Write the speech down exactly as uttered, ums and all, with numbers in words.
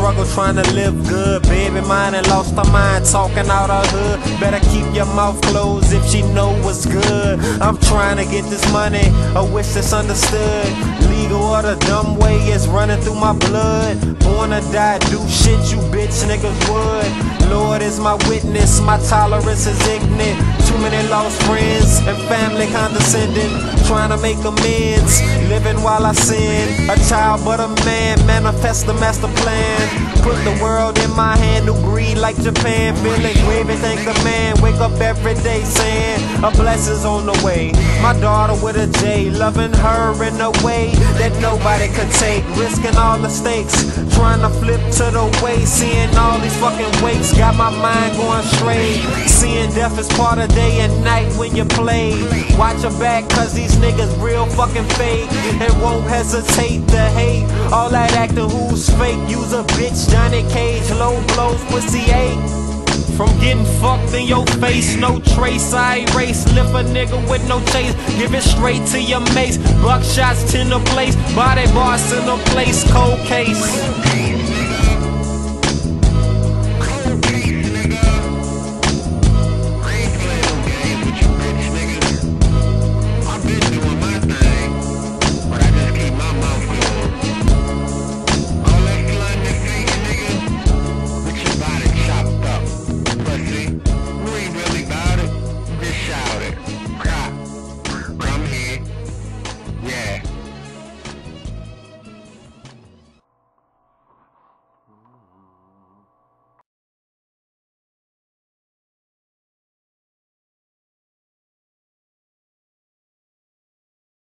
struggle trying to live good. Baby mine and lost her mind talking out her hood. Better keep your mouth closed if she know what's good. I'm trying to get this money, I wish it's understood. Legal or the dumb way is running through my blood. Born to die, do shit you bitch niggas would. Lord is my witness, my tolerance is ignorant. Too many lost friends and family condescending. Trying to make amends, living while I sin. A child but a man, manifest the master plan. Put the world in my hand, new greed like Japan. Feeling gravy, thank the man. Wake up every day saying a blessing's on the way. My daughter with a J, loving her in a way that nobody could take. Risking all the stakes, trying to flip to the way. Seeing all these fucking wakes, got my mind going straight. Seeing death is part of day and night when you play. Watch your back cause these niggas real fucking fake. And won't hesitate to hate all that acting who's fake. Use a bitch, Johnny Cage, low blows, pussy ache. From getting fucked in your face, no trace, I erase. Lift a nigga with no chase, give it straight to your mace. Buckshots to the place, body boss in the place, cold case.